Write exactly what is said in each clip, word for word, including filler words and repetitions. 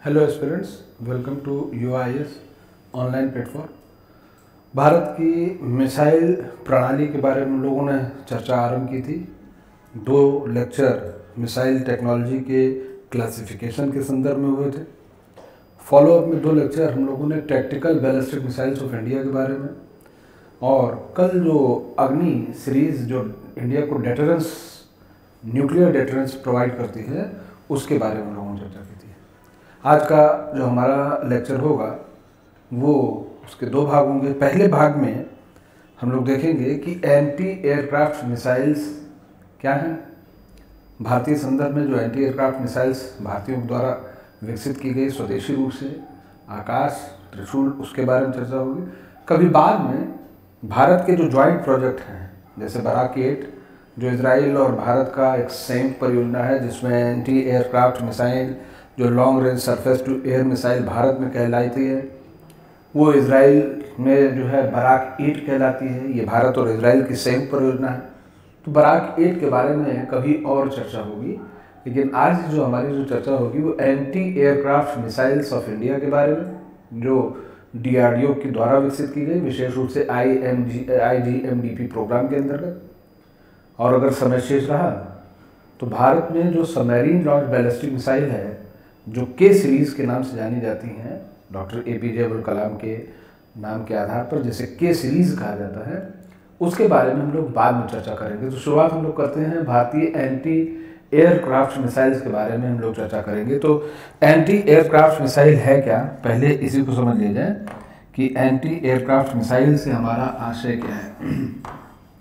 Hello aspirants, welcome to U I S online platform. Bharat की missile प्रणाली के बारे में लोगों ने चर्चा आरंभ की थी। दो लेक्चर मिसाइल टेक्नोलॉजी के क्लासिफिकेशन के संदर्भ में हुए थे। फॉलोअप में दो लेक्चर हम लोगों ने tactical ballistic missiles of India के बारे में, और कल जो अग्नि सीरीज़ जो इंडिया को डेटरेंस न्यूक्लियर डेटरेंस प्रोवाइड करती है उसके बारे में हम लोगों ने चर्चा की थी। आज का जो हमारा लेक्चर होगा वो उसके दो भाग होंगे। पहले भाग में हम लोग देखेंगे कि एंटी एयरक्राफ्ट मिसाइल्स क्या हैं। भारतीय संदर्भ में जो एंटी एयरक्राफ्ट मिसाइल्स भारतीयों द्वारा विकसित की गई स्वदेशी रूप से, आकाश, त्रिशूल, उसके बारे में चर्चा होगी। कभी बाद में भारत के जो ज्वाइंट प्रोजेक्ट हैं, जैसे बराक एट, जो इजराइल और भारत का एक संयुक्त परियोजना है, जिसमें एंटी एयरक्राफ्ट मिसाइल जो long range surface to air missile Bharat में कहलाती है, वो इजराइल में जो है बराक एट कहलाती है। ये भारत और इजराइल की संयुक्त परियोजना है। तो बराक एट के बारे में कभी और चर्चा होगी, लेकिन आज जो हमारी जो चर्चा होगी वो anti aircraft missiles of India के बारे में, जो डी आर डी ओ के द्वारा विकसित की गई, विशेष रूप से I M G I G M D P programme के अंतर्गत। और अगर समय शेष रहा तो भारत में जो सबमरीन लॉन्च बैलिस्टिक मिसाइल है, जो के सीरीज़ के नाम से जानी जाती हैं, doctor A P J Abdul Kalam के नाम के आधार पर जिसे के सीरीज़ कहा जाता है, उसके बारे में हम लोग बाद में चर्चा करेंगे। तो शुरुआत हम लोग करते हैं भारतीय एंटी एयरक्राफ्ट मिसाइल्स के बारे में हम लोग चर्चा करेंगे। तो एंटी एयरक्राफ्ट मिसाइल है क्या, पहले इसी को समझ लिया जाए कि एंटी एयरक्राफ्ट मिसाइल से हमारा आशय क्या है।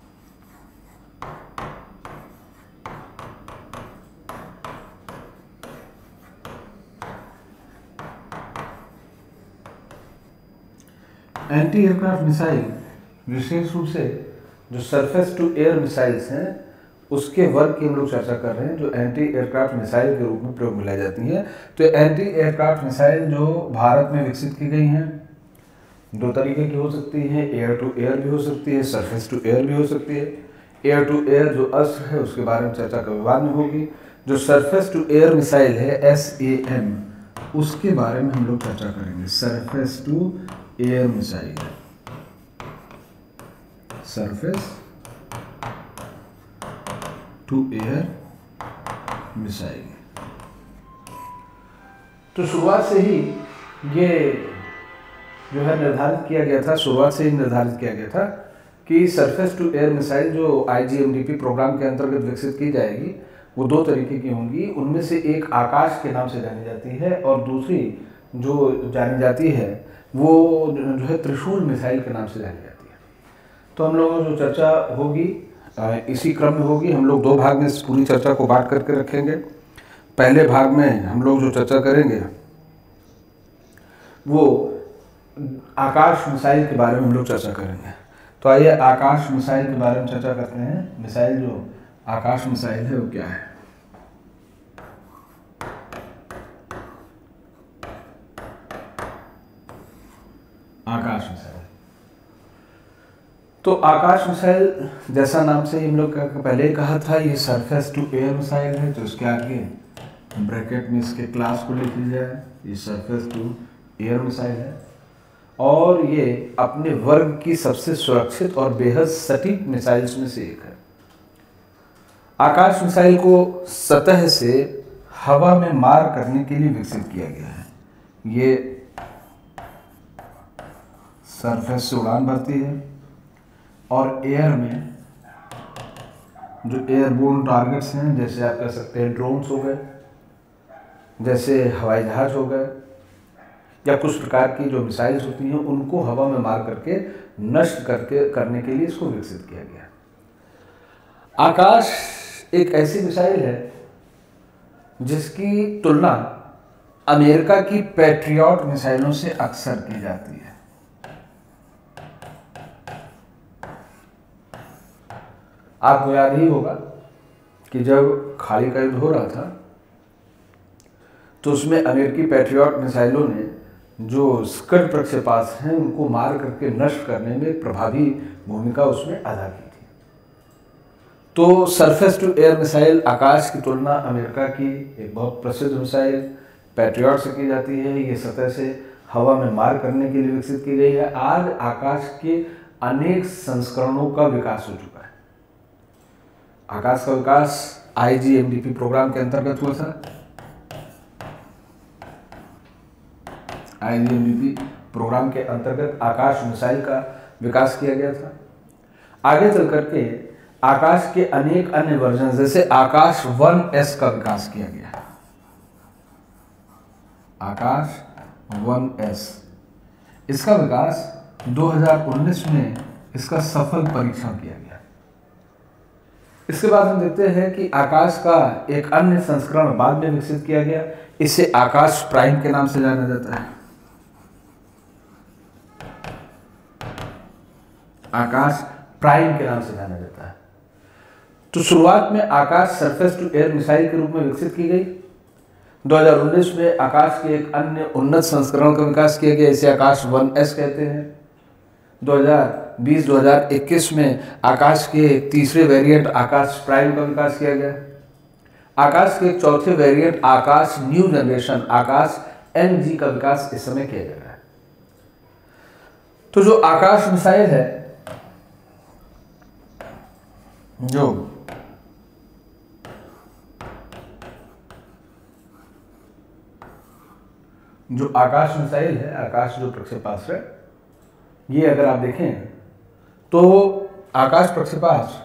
एंटी एयरक्राफ्ट मिसाइल विशेष रूप से जो सरफेस टू एयर मिसाइल्स हैं उसके वर्ग की हम लोग चर्चा कर रहे हैं, जो एंटी एयरक्राफ्ट मिसाइल के रूप में प्रयोग में लाई जाती हैं। तो एंटी एयरक्राफ्ट मिसाइल जो भारत में विकसित की गई हैं, दो तरीके की हो सकती हैं। एयर टू एयर भी हो सकती है, सरफेस टू एयर भी हो सकती है। एयर टू एयर जो अस्त्र है उसके बारे में चर्चा कभी बाद में होगी। जो सरफेस टू एयर मिसाइल है, एस ए एम, उसके बारे में हम लोग चर्चा करेंगे। Surface to air missile, surface to air missile. तो शुरुआत से ही ये जो है निर्धारित किया गया था शुरुआत से ही निर्धारित किया गया था कि सरफेस टू एयर मिसाइल जो I G M D P programme के अंतर्गत विकसित की जाएगी वो दो तरीके की होंगी। उनमें से एक आकाश के नाम से जानी जाती है और दूसरी जो जानी जाती है वो जो है त्रिशूल मिसाइल के नाम से जानी जाती है। तो हम लोगों जो चर्चा होगी इसी क्रम में होगी। हम लोग दो भाग में इस पूरी चर्चा को बांट करके रखेंगे। पहले भाग में हम लोग जो चर्चा करेंगे वो आकाश मिसाइल के बारे में हम लोग चर्चा करेंगे। तो आइए आकाश मिसाइल के बारे में चर्चा करते हैं। मिसाइल जो आकाश मिसाइल है वो क्या है। आकाश मिसाइल, तो आकाश मिसाइल जैसा नाम से हम लोग पहले ही कहा था, ये सरफेस टू एयर मिसाइल है। तो इसके आगे ब्रैकेट में इसके क्लास को लिख लीजिए, ये सरफेस टू एयर मिसाइल है और ये अपने वर्ग की सबसे सुरक्षित और बेहद सटीक मिसाइल्स में से एक है। आकाश मिसाइल को सतह से हवा में मार करने के लिए विकसित किया गया है। ये सरफेस से उड़ान भरती है और एयर में जो एयरबोर्न टारगेट्स हैं, जैसे आप कह सकते हैं ड्रोन्स हो गए, जैसे हवाई जहाज हो गए, या कुछ प्रकार की जो मिसाइल्स होती हैं उनको हवा में मार करके नष्ट करके करने के लिए इसको विकसित किया गया। आकाश एक ऐसी मिसाइल है जिसकी तुलना अमेरिका की पैट्रियट मिसाइलों से अक्सर की जाती है। आपको याद ही होगा कि जब खाड़ी का युद्ध हो रहा था तो उसमें अमेरिकी पैट्रियट मिसाइलों ने जो स्कड प्रक्षेपास्त्र हैं उनको मार करके नष्ट करने में एक प्रभावी भूमिका उसमें अदा की थी। तो surface to air missile Akash की तुलना अमेरिका की एक बहुत प्रसिद्ध मिसाइल पैट्रियट से की जाती है, ये सतह से हवा में मार करने के लिए विकसित की गई है। आज आकाश के अनेक संस्करणों का विकास हो चुका है। आकाश का विकास I G M D P programme के अंतर्गत हुआ था। I G M D P programme के अंतर्गत आकाश मिसाइल का विकास किया गया था। आगे चल करके आकाश के अनेक अन्य वर्जन जैसे आकाश वन एस का विकास किया गया। आकाश वन एस, इसका विकास दो हज़ार उन्नीस में इसका सफल परीक्षण किया गया। इसके बाद हम देखते हैं कि आकाश का एक अन्य संस्करण बाद में विकसित किया गया। इसे आकाश प्राइम के नाम से जाना जाता है। आकाश प्राइम के नाम से जाना जाता है। तो शुरुआत में Akash surface to air missile के रूप में विकसित की गई। दो हज़ार उन्नीस में आकाश के एक अन्य उन्नत संस्करण का विकास किया गया, इसे आकाश वन एस कहते हैं। दो हज़ार बीस दो हज़ार इक्कीस में आकाश के एक तीसरे वेरिएंट आकाश प्राइम का विकास किया गया। आकाश के एक चौथे variant Akash new generation Akash N G का विकास इस समय किया जा रहा है। तो जो आकाश मिसाइल है, जो जो आकाश मिसाइल है, आकाश जो प्रक्षेपास्त्र है, ये अगर आप देखें तो आकाश प्रक्षेपास्त्र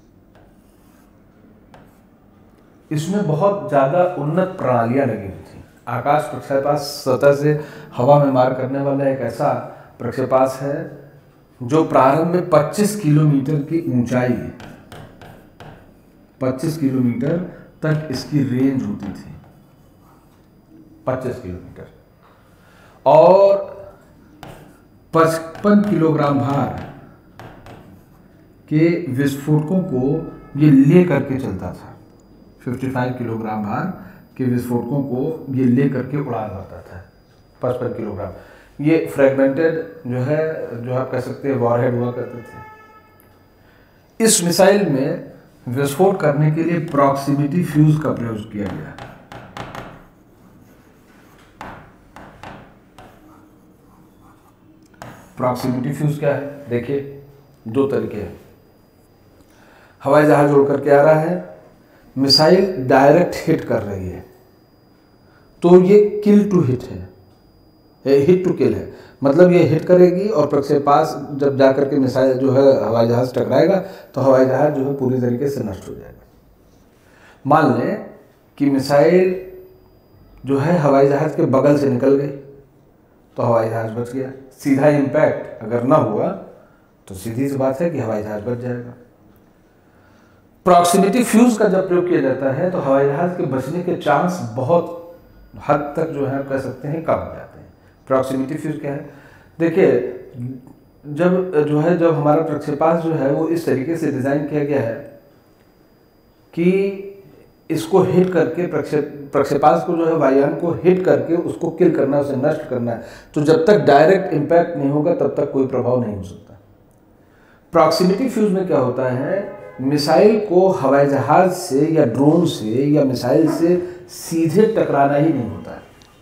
इसमें बहुत ज़्यादा उन्नत प्रणालियां लगी हुई थी। आकाश प्रक्षेपास्त्र सतह से हवा में मार करने वाला एक ऐसा प्रक्षेपास्त्र है जो प्रारंभ में पच्चीस किलोमीटर की ऊंचाई है, पच्चीस किलोमीटर तक इसकी रेंज होती थी, पच्चीस किलोमीटर, और पचपन किलोग्राम भार के विस्फोटकों को ये ले करके चलता था। पचपन किलोग्राम भार के विस्फोटकों को ये ले करके उड़ान भरता था, पचपन किलोग्राम। ये फ्रेगमेंटेड जो है, जो आप कह सकते हैं वॉरहेड हुआ करते थे। इस मिसाइल में विस्फोट करने के लिए प्रॉक्सिमिटी फ्यूज का प्रयोग किया गया। प्रॉक्सिमिटी फ्यूज क्या है? देखिए, दो तरीके हैं। हवाई जहाज उड़ करके आ रहा है, मिसाइल डायरेक्ट हिट कर रही है, तो ये किल टू हिट है, हिट टू किल है। मतलब ये हिट करेगी और प्रक्षेपास्त्र जब जाकर के मिसाइल जो है हवाई जहाज टकराएगा तो हवाई जहाज जो है पूरी तरीके से नष्ट हो जाएगा। मान लें कि मिसाइल जो है हवाई जहाज के बगल से निकल गई तो हवाई जहाज बच गया। सीधा इम्पैक्ट अगर ना हुआ तो सीधी सी बात है कि हवाई जहाज बच जाएगा। प्रॉक्सिमिटी फ्यूज का जब प्रयोग किया जाता है तो हवाई जहाज के बचने के चांस बहुत हद तक जो है कह सकते हैं कम हो जाते हैं। प्रॉक्सिमिटी फ्यूज क्या है? देखिए, जब जो है जब हमारा प्रक्षेपास्त्र जो है वो इस तरीके से डिज़ाइन किया गया है कि इसको हिट करके प्रक्षेप प्रक्षेपास्त्र को जो है वायुयान को हिट करके उसको किल करना, उसे नष्ट करना है। तो जब तक डायरेक्ट इम्पैक्ट नहीं होगा तब तक कोई प्रभाव नहीं हो सकता। प्रॉक्सिमिटी फ्यूज में क्या होता है, मिसाइल को हवाई जहाज से या ड्रोन से या मिसाइल से सीधे टकराना ही नहीं होता है।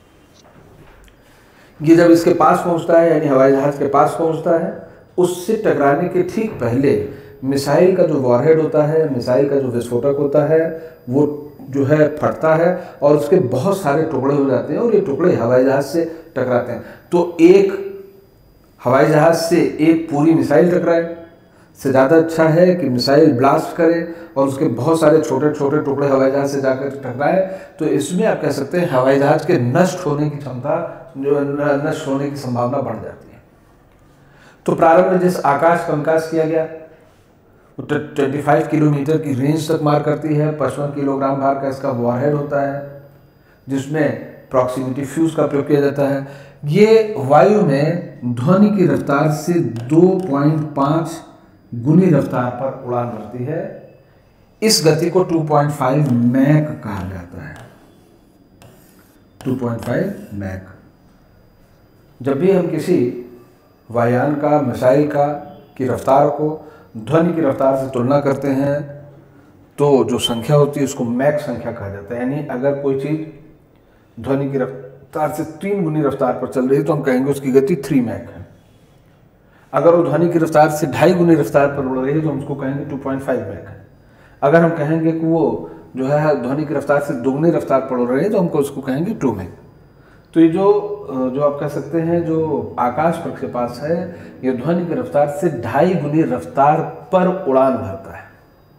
ये जब इसके पास पहुंचता है, यानी हवाई जहाज के पास पहुंचता है, उससे टकराने के ठीक पहले मिसाइल का जो वॉरहेड होता है, मिसाइल का जो विस्फोटक होता है, वो जो है फटता है और उसके बहुत सारे टुकड़े हो जाते हैं और ये टुकड़े हवाई जहाज से टकराते हैं। तो एक हवाई जहाज से एक पूरी मिसाइल टकराए से ज़्यादा अच्छा है कि मिसाइल ब्लास्ट करे और उसके बहुत सारे छोटे छोटे टुकड़े हवाई जहाज से जाकर टकराए। तो इसमें आप कह सकते हैं हवाई जहाज के नष्ट होने की क्षमता, जो नष्ट होने की संभावना बढ़ जाती है। तो प्रारंभ में जिस आकाश का विकास किया गया वो पच्चीस किलोमीटर की रेंज तक मार करती है। पचपन किलोग्राम भार का इसका वॉरहेड होता है जिसमें प्रॉक्सिमिटी फ्यूज का प्रयोग किया जाता है। ये वायु में ध्वनि की रफ्तार से दो पॉइंट पाँच गुनी रफ्तार पर उड़ान भरती है। इस गति को दो पॉइंट पाँच मैक कहा जाता है। दो पॉइंट पाँच मैक। जब भी हम किसी वायुयान का, मिसाइल का की रफ्तार को ध्वनि की रफ्तार से तुलना करते हैं तो जो संख्या होती है उसको मैक संख्या कहा जाता है। यानी अगर कोई चीज़ ध्वनि की रफ्तार से तीन गुनी रफ्तार पर चल रही है तो हम कहेंगे उसकी गति थ्री मैक है। अगर वो ध्वनि की रफ्तार से ढाई गुनी रफ्तार पर उड़ रही है तो हम उसको कहेंगे टू पॉइंट फाइव मैक है। अगर हम कहेंगे कि वो जो है ध्वनि की रफ्तार से दोगुनी रफ्तार पर उड़ रही है तो हमको उसको कहेंगे टू मैक। तो ये जो जो आप कह सकते हैं जो आकाश प्रक्षेपास है, ये ध्वनि की रफ्तार से ढाई गुनी रफ्तार पर उड़ान भरता है।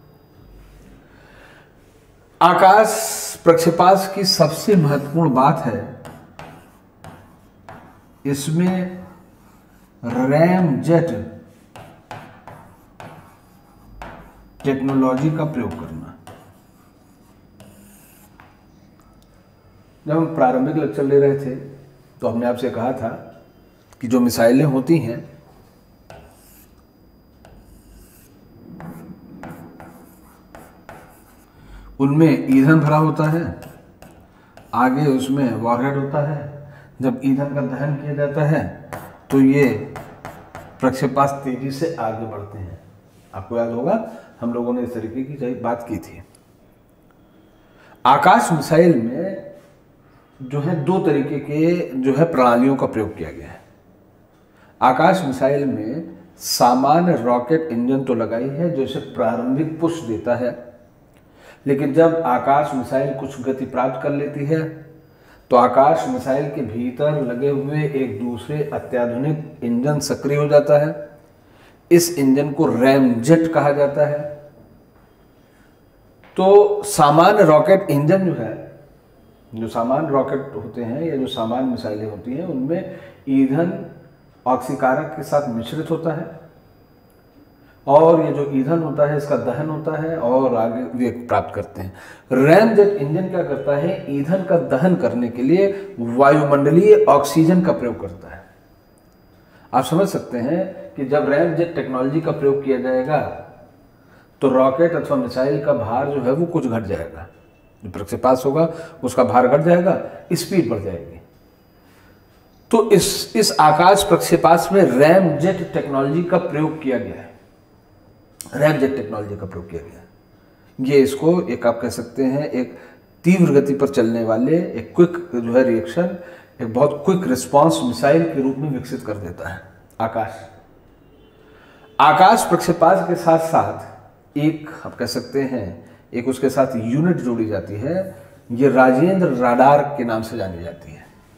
आकाश प्रक्षेपास की सबसे महत्वपूर्ण बात है इसमें रैमजेट टेक्नोलॉजी का प्रयोग करना। जब हम प्रारंभिक लेक्चर ले रहे थे तो हमने आपसे कहा था कि जो मिसाइलें होती हैं उनमें ईंधन भरा होता है, आगे उसमें वॉरहेड होता है। जब ईंधन का दहन किया जाता है तो ये प्रक्षेपास तेजी से आगे बढ़ते हैं। आपको याद होगा हम लोगों ने इस तरीके की बात की थी। आकाश मिसाइल में जो है दो तरीके के जो है प्रणालियों का प्रयोग किया गया है। आकाश मिसाइल में सामान्य रॉकेट इंजन तो लगाई है जो इसे प्रारंभिक पुश देता है, लेकिन जब आकाश मिसाइल कुछ गति प्राप्त कर लेती है तो आकाश मिसाइल के भीतर लगे हुए एक दूसरे अत्याधुनिक इंजन सक्रिय हो जाता है। इस इंजन को रैमजेट कहा जाता है। तो सामान्य रॉकेट इंजन जो है, जो सामान्य रॉकेट होते हैं या जो सामान्य मिसाइलें होती हैं उनमें ईंधन ऑक्सीकारक के साथ मिश्रित होता है और ये जो ईंधन होता है इसका दहन होता है और आगे वेग प्राप्त करते हैं। रैमजेट इंजन क्या करता है, ईंधन का दहन करने के लिए वायुमंडलीय ऑक्सीजन का प्रयोग करता है। आप समझ सकते हैं कि जब रैमजेट टेक्नोलॉजी का प्रयोग किया जाएगा तो रॉकेट अथवा मिसाइल का भार जो है वो कुछ घट जाएगा। जो प्रक्षेपास होगा उसका भार घट जाएगा, स्पीड बढ़ जाएगी। तो इस इस आकाश प्रक्षेपास में रैमजेट टेक्नोलॉजी का प्रयोग किया गया है। रैमजेट टेक्नोलॉजी का प्रयोग किया गया। ये इसको एक आप कह सकते हैं एक तीव्र गति पर चलने वाले एक क्विक जो है रिएक्शन, एक बहुत क्विक रिस्पांस मिसाइल के रूप में विकसित कर देता है आकाश। आकाश प्रक्षेपास के साथ साथ एक आप कह सकते हैं एक उसके साथ यूनिट जोड़ी जाती है, ये राजेंद्र राडार के नाम से जानी जाती है।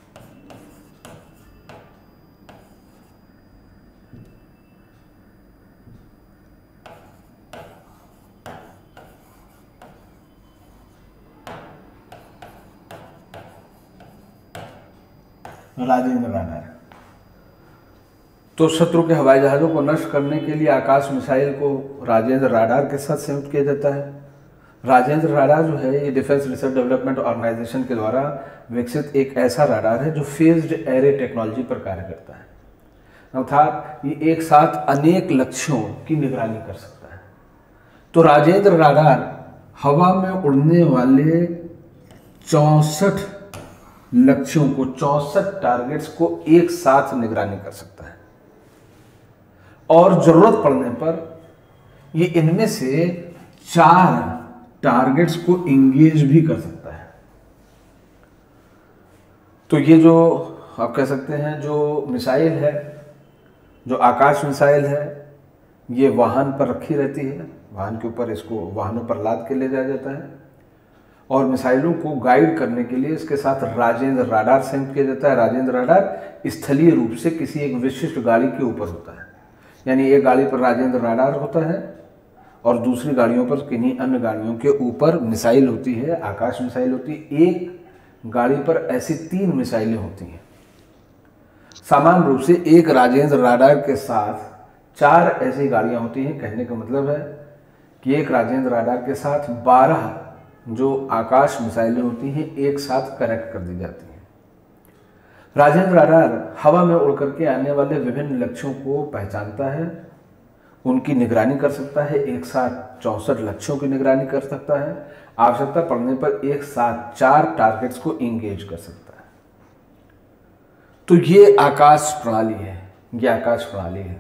राजेंद्र राडार। तो शत्रु के हवाई जहाज़ों को नष्ट करने के लिए आकाश मिसाइल को राजेंद्र राडार के साथ संयुक्त किया जाता है। राजेंद्र राडार जो है ये डिफेंस रिसर्च डेवलपमेंट ऑर्गेनाइजेशन के द्वारा विकसित एक ऐसा राडार है जो फेज्ड एरे टेक्नोलॉजी पर कार्य करता है, अर्थात ये एक साथ अनेक लक्ष्यों की निगरानी कर सकता है। तो राजेंद्र राडार हवा में उड़ने वाले चौसठ लक्ष्यों को, चौसठ टारगेट्स को एक साथ निगरानी कर सकता है और जरूरत पड़ने पर ये इनमें से चार टारगेट्स को इंगेज भी कर सकता है। तो ये जो आप कह सकते हैं जो मिसाइल है, जो आकाश मिसाइल है, ये वाहन पर रखी रहती है। वाहन के ऊपर इसको वाहनों पर लाद के ले जाया जाता है और मिसाइलों को गाइड करने के लिए इसके साथ राजेंद्र राडार संयुक्त किया जाता है। राजेंद्र राडार स्थलीय रूप से किसी एक विशिष्ट गाड़ी के ऊपर होता है, यानी एक गाड़ी पर राजेंद्र राडार होता है और दूसरी गाड़ियों पर किन्हीं अन्य गाड़ियों के ऊपर मिसाइल होती है, आकाश मिसाइल होती है। एक गाड़ी पर ऐसी तीन मिसाइलें होती हैं। सामान्य रूप से एक राजेंद्र राडार के साथ चार ऐसी गाड़ियां होती हैं। कहने का मतलब है कि एक राजेंद्र राडार के साथ बारह जो आकाश मिसाइलें होती हैं एक साथ कनेक्ट कर दी जाती हैं। राजेंद्र राडार हवा में उड़ करके आने वाले विभिन्न लक्ष्यों को पहचानता है, उनकी निगरानी कर सकता है, एक साथ चौसठ लक्ष्यों की निगरानी कर सकता है, आवश्यकता पड़ने पर एक साथ चार टारगेट्स को इंगेज कर सकता है। तो ये आकाश प्रणाली है, ये आकाश प्रणाली है।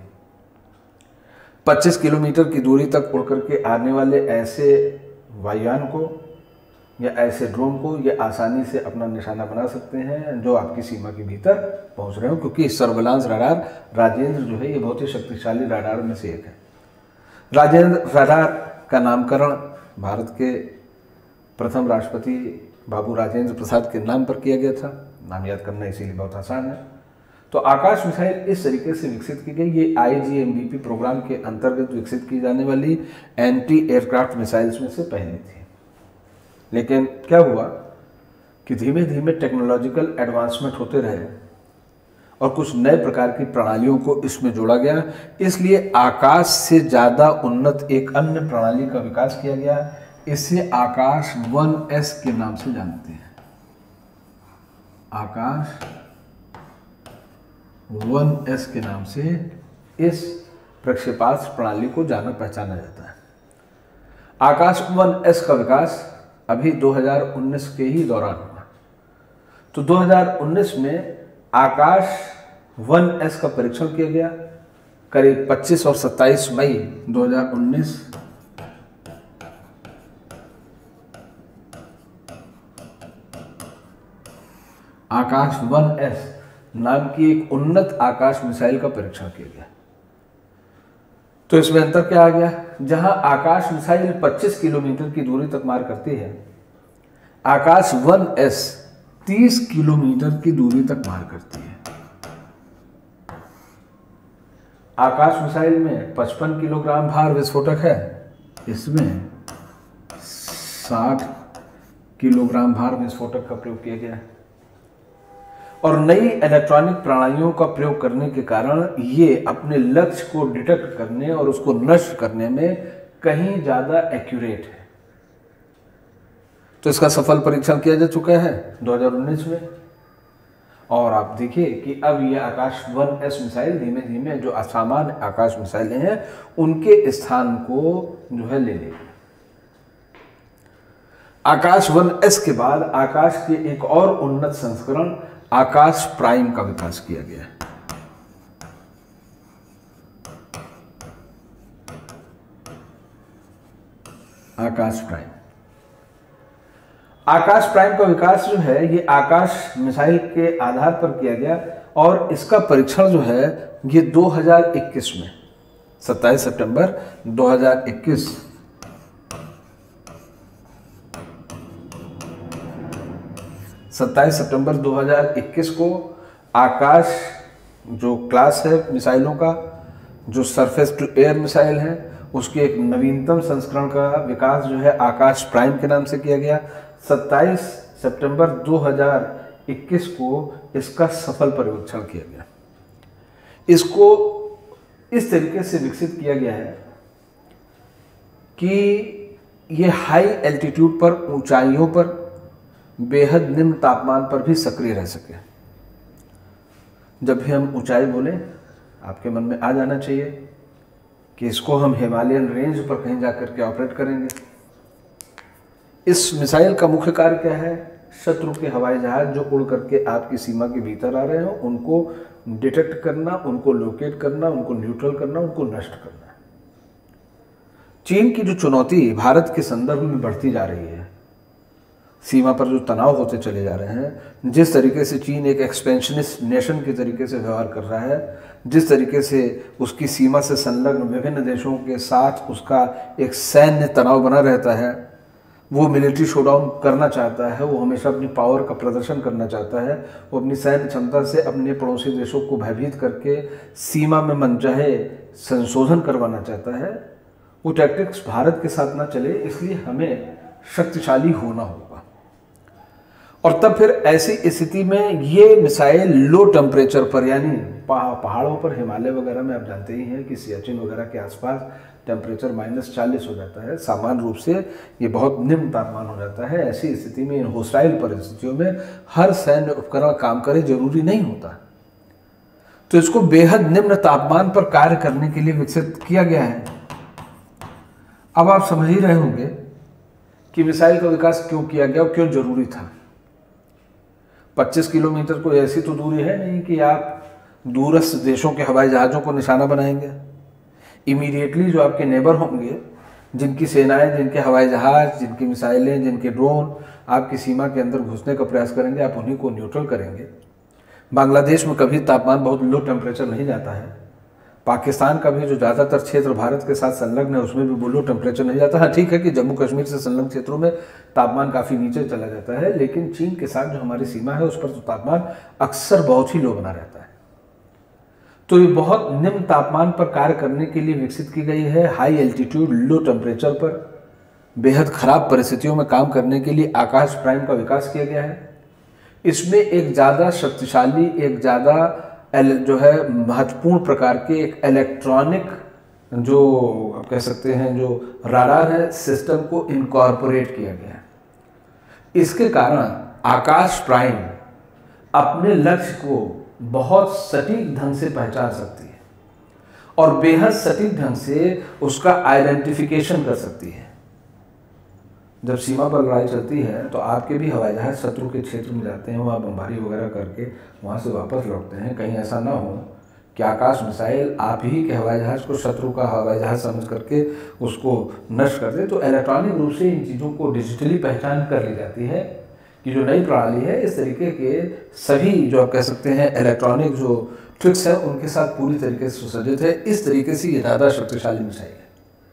पच्चीस किलोमीटर की दूरी तक उड़ करके आने वाले ऐसे वायुयान को या ऐसे ड्रोन को ये आसानी से अपना निशाना बना सकते हैं जो आपकी सीमा के भीतर पहुंच रहे हो, क्योंकि सर्विलांस रडार राजेंद्र जो है ये बहुत ही शक्तिशाली रडार में से एक है। राजेंद्र रडार का नामकरण भारत के प्रथम राष्ट्रपति बाबू राजेंद्र प्रसाद के नाम पर किया गया था। नाम याद करना इसीलिए बहुत आसान है। तो आकाश मिसाइल इस तरीके से विकसित की गई, ये I G M B P programme के अंतर्गत विकसित की जाने वाली एंटी एयरक्राफ्ट मिसाइल्स में से पहली थी। लेकिन क्या हुआ कि धीमे धीमे टेक्नोलॉजिकल एडवांसमेंट होते रहे और कुछ नए प्रकार की प्रणालियों को इसमें जोड़ा गया, इसलिए आकाश से ज़्यादा उन्नत एक अन्य प्रणाली का विकास किया गया। इसे आकाश वन एस के नाम से जानते हैं। आकाश वन एस के नाम से इस प्रक्षेपास्त्र प्रणाली को जाना पहचाना जाता है। आकाश वन एस का विकास अभी दो हज़ार उन्नीस के ही दौरान हुआ। तो दो हज़ार उन्नीस में आकाश वन एस का परीक्षण किया गया। करीब पच्चीस और सत्ताईस मई दो हज़ार उन्नीस आकाश वन एस नाम की एक उन्नत आकाश मिसाइल का परीक्षण किया गया। तो इसमें अंतर क्या आ गया? जहां आकाश मिसाइल पच्चीस किलोमीटर की दूरी तक मार करती है, आकाश वन एस तीस किलोमीटर की दूरी तक मार करती है। आकाश मिसाइल में पचपन किलोग्राम भार विस्फोटक है, इसमें साठ किलोग्राम भार विस्फोटक का प्रयोग किया गया है। और नई इलेक्ट्रॉनिक प्रणालियों का प्रयोग करने के कारण ये अपने लक्ष्य को डिटेक्ट करने और उसको नष्ट करने में कहीं ज़्यादा एक्यूरेट है। तो इसका सफल परीक्षण किया जा चुका है दो हज़ार उन्नीस में। और आप देखिए कि अब ये आकाश वन एस मिसाइल धीमे धीमे जो असामान्य आकाश मिसाइलें हैं उनके स्थान को जो है ले लेगी। आकाश वन एस के बाद आकाश के एक और उन्नत संस्करण आकाश प्राइम का विकास किया गया है। आकाश प्राइम आकाश प्राइम का विकास जो है ये आकाश मिसाइल के आधार पर किया गया और इसका परीक्षण जो है ये दो हज़ार इक्कीस में सत्ताईस सितंबर दो हज़ार इक्कीस सत्ताईस सितंबर दो हज़ार इक्कीस को आकाश जो क्लास है मिसाइलों का, जो सरफेस टू एयर मिसाइल है, उसके एक नवीनतम संस्करण का विकास जो है आकाश प्राइम के नाम से किया गया। सत्ताईस सितंबर दो हज़ार इक्कीस को इसका सफल परीक्षण किया गया। इसको इस तरीके से विकसित किया गया है कि ये हाई एल्टीट्यूड पर, ऊंचाइयों पर, बेहद निम्न तापमान पर भी सक्रिय रह सके। जब भी हम ऊंचाई बोलें आपके मन में आ जाना चाहिए कि इसको हम हिमालयन रेंज पर कहीं जाकर के ऑपरेट करेंगे। इस मिसाइल का मुख्य कार्य क्या है? शत्रु के हवाई जहाज जो उड़ करके आपकी सीमा के भीतर आ रहे हो उनको डिटेक्ट करना, उनको लोकेट करना, उनको न्यूट्रल करना, उनको नष्ट करना। चीन की जो चुनौती भारत के संदर्भ में बढ़ती जा रही है, सीमा पर जो तनाव होते चले जा रहे हैं, जिस तरीके से चीन एक एक्सपेंशनिस्ट नेशन के तरीके से व्यवहार कर रहा है, जिस तरीके से उसकी सीमा से संलग्न विभिन्न देशों के साथ उसका एक सैन्य तनाव बना रहता है, वो मिलिट्री शोडाउन करना चाहता है, वो हमेशा अपनी पावर का प्रदर्शन करना चाहता है, वो अपनी सैन्य क्षमता से अपने पड़ोसी देशों को भयभीत करके सीमा में मनचाहे संशोधन करवाना चाहता है। वो टैक्टिक्स भारत के साथ ना चले, इसलिए हमें शक्तिशाली होना होगा। और तब फिर ऐसी स्थिति में ये मिसाइल लो टेम्परेचर पर, यानी पहाड़ों पर, हिमालय वगैरह में आप जानते ही हैं कि सियाचिन वगैरह के आसपास टेम्परेचर माइनस चालीस हो जाता है, सामान्य रूप से ये बहुत निम्न तापमान हो जाता है। ऐसी स्थिति में, इन होस्टाइल परिस्थितियों में हर सैन्य उपकरण काम करे जरूरी नहीं होता। तो इसको बेहद निम्न तापमान पर कार्य करने के लिए विकसित किया गया है। अब आप समझ ही रहे होंगे कि मिसाइल का विकास क्यों किया गया और क्यों जरूरी था। पच्चीस किलोमीटर कोई ऐसी तो दूरी है नहीं कि आप दूरस्थ देशों के हवाई जहाज़ों को निशाना बनाएंगे। इमीडिएटली जो आपके नेबर होंगे, जिनकी सेनाएं, जिनके हवाई जहाज़, जिनकी मिसाइलें, जिनके ड्रोन आपकी सीमा के अंदर घुसने का प्रयास करेंगे, आप उन्हीं को न्यूट्रल करेंगे। बांग्लादेश में कभी तापमान बहुत लो टेम्परेचर नहीं जाता है। पाकिस्तान का भी जो ज़्यादातर क्षेत्र भारत के साथ संलग्न है उसमें भी वो लो टेम्परेचर नहीं जाता। हाँ ठीक है कि जम्मू कश्मीर से संलग्न क्षेत्रों में तापमान काफ़ी नीचे चला जाता है, लेकिन चीन के साथ जो हमारी सीमा है उस पर तो तापमान अक्सर बहुत ही लो बना रहता है। तो ये बहुत निम्न तापमान पर कार्य करने के लिए विकसित की गई है। हाई एल्टीट्यूड लो टेम्परेचर पर बेहद खराब परिस्थितियों में काम करने के लिए आकाश प्राइम का विकास किया गया है। इसमें एक ज़्यादा शक्तिशाली, एक ज़्यादा जो है महत्वपूर्ण प्रकार के एक इलेक्ट्रॉनिक जो आप कह सकते हैं जो राडार है सिस्टम को इनकॉर्पोरेट किया गया है। इसके कारण आकाश प्राइम अपने लक्ष्य को बहुत सटीक ढंग से पहचान सकती है और बेहद सटीक ढंग से उसका आइडेंटिफिकेशन कर सकती है। जब सीमा पर लड़ाई चलती है तो आपके भी हवाई जहाज शत्रु के क्षेत्र में जाते हैं, वहाँ बमबारी वगैरह करके वहाँ से वापस लौटते हैं। कहीं ऐसा ना हो कि आकाश मिसाइल आप ही के हवाई जहाज को शत्रु का हवाई जहाज समझ करके उसको नष्ट कर दे। तो इलेक्ट्रॉनिक रूप से इन चीज़ों को डिजिटली पहचान कर ली जाती है कि जो नई प्रणाली है इस तरीके के सभी जो आप कह सकते हैं इलेक्ट्रॉनिक जो ट्रिक्स है उनके साथ पूरी तरीके से सुसज्जित है। इस तरीके से ये ज़्यादा शक्तिशाली मिसाइल है।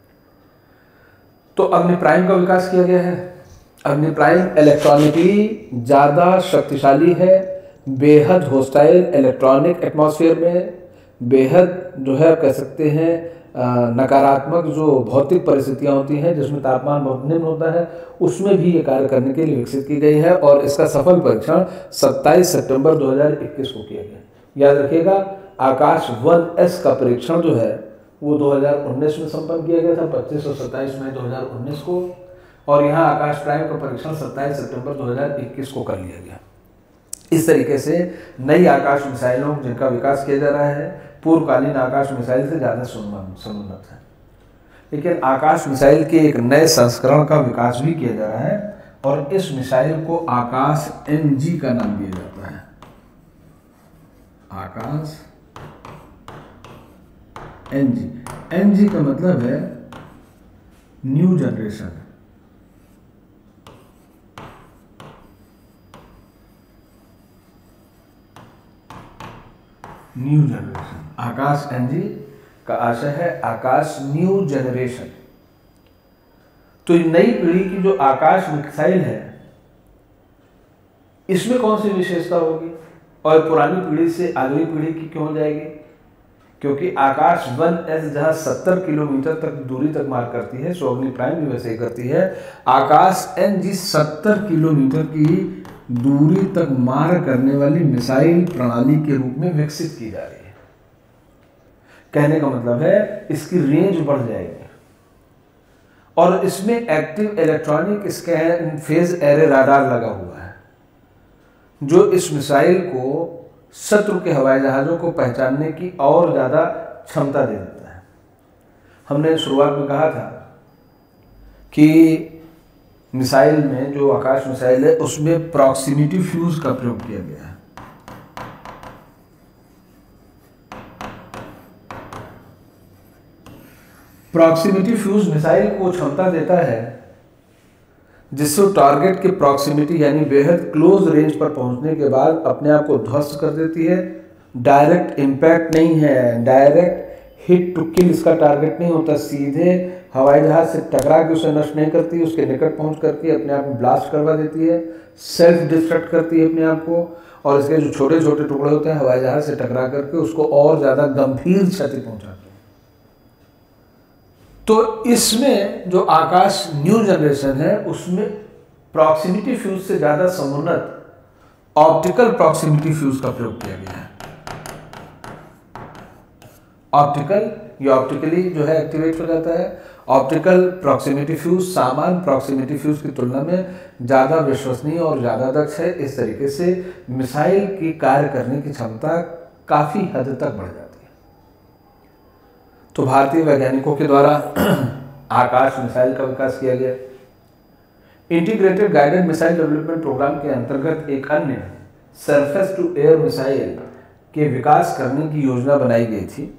तो अग्नि प्राइम का विकास किया गया है। अग्नि प्राइम इलेक्ट्रॉनिकली ज़्यादा शक्तिशाली है, बेहद होस्टाइल इलेक्ट्रॉनिक एटमॉस्फेयर में बेहद जो है कह सकते हैं नकारात्मक जो भौतिक परिस्थितियां होती हैं जिसमें तापमान बहुत निम्न होता है उसमें भी ये कार्य करने के लिए विकसित की गई है। और इसका सफल परीक्षण सत्ताईस सितंबर दो हज़ार इक्कीस को किया गया। याद रखिएगा आकाश वन एस का परीक्षण जो है वो दो हज़ार उन्नीस में संपन्न किया गया था, पच्चीस और सत्ताईस मई दो हज़ार उन्नीस को। और यहाँ आकाश प्राइम का परीक्षण सत्ताईस सितंबर दो हज़ार इक्कीस को कर लिया गया। इस तरीके से नई आकाश मिसाइलों जिनका विकास किया जा रहा है पूर्वकालीन आकाश मिसाइल से ज़्यादा समुन्नत है। लेकिन आकाश मिसाइल के एक नए संस्करण का विकास भी किया जा रहा है और इस मिसाइल को आकाश एन जी का नाम दिया जाता है। आकाश एन जी एन जी का मतलब है new generation. New generation Akash N G का आशय है आकाश न्यू जनरेशन। तो नई पीढ़ी की जो आकाश मिसाइल है इसमें कौन सी विशेषता होगी और पुरानी पीढ़ी से अगली पीढ़ी की क्यों जाएगी? क्योंकि आकाश वन एस जहां सत्तर किलोमीटर तक दूरी तक मार करती है, सो अग्नि प्राइम भी वैसे ही करती है। आकाश एन जी सत्तर किलोमीटर की दूरी तक मार करने वाली मिसाइल प्रणाली के रूप में विकसित की जा रही है। कहने का मतलब है इसकी रेंज बढ़ जाएगी और इसमें active electronic scan phase array radar लगा हुआ है जो इस मिसाइल को शत्रु के हवाई जहाज़ों को पहचानने की और ज़्यादा क्षमता दे देता है। हमने शुरुआत में कहा था कि मिसाइल में जो आकाश मिसाइल है उसमें प्रॉक्सिमिटी फ्यूज का प्रयोग किया गया है। प्रॉक्सिमिटी फ्यूज मिसाइल को क्षमता देता है जिससे टारगेट की प्रॉक्सिमिटी यानी बेहद क्लोज रेंज पर पहुंचने के बाद अपने आप को ध्वस्त कर देती है। डायरेक्ट इम्पैक्ट नहीं है, डायरेक्ट हिट टू किल इसका टारगेट नहीं होता, सीधे हवाई जहाज से टकरा के उसे नष्ट नहीं करती, उसके निकट पहुंच करके अपने आप में ब्लास्ट करवा देती है, सेल्फ डिस्ट्रक्ट करती है अपने आप को और इसके जो छोटे छोटे टुकड़े होते हैं हवाई जहाज से टकरा करके उसको और ज़्यादा गंभीर क्षति पहुँचाते हैं। तो इसमें जो आकाश न्यू जनरेशन है उसमें प्रॉक्सिमिटी फ्यूज से ज़्यादा समुन्नत ऑप्टिकल प्रॉक्सिमिटी फ्यूज का प्रयोग किया गया है। ऑप्टिकल ये ऑप्टिकली जो है एक्टिवेट हो जाता है। ऑप्टिकल प्रॉक्सिमिटी फ्यूज सामान्य प्रॉक्सिमिटी फ्यूज की तुलना में ज़्यादा विश्वसनीय और ज़्यादा दक्ष है। इस तरीके से मिसाइल की कार्य करने की क्षमता काफ़ी हद तक बढ़ जाती है। तो भारतीय वैज्ञानिकों के द्वारा आकाश मिसाइल का विकास किया गया। Integrated guided missile development programme के अंतर्गत एक अन्य सरफेस टू एयर मिसाइल के विकास करने की योजना बनाई गई थी